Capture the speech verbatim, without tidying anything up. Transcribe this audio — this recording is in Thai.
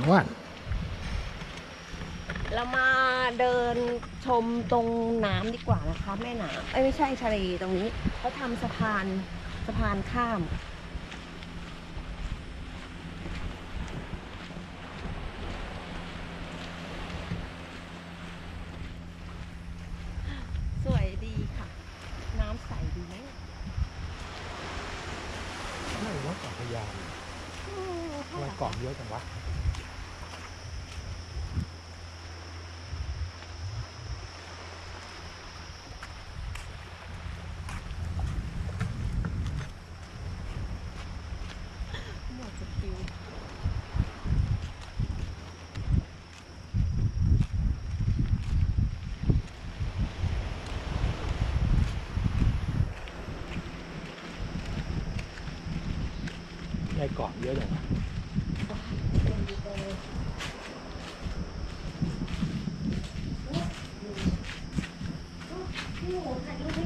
ว่าเรามาเดินชมตรงน้ำดีกว่านะคะแม่น้ำเอ้ยไม่ใช่ทะเลตรงนี้เขาทำสะพานสะพานข้ามสวยดีค่ะน้ำใสดีนะไม่ว่าเกาะพะยาทำไมเกาะเยอะจังวะหมดสกิลในเกาะเยอะจังวะพี่หมูถ่ายรูปให้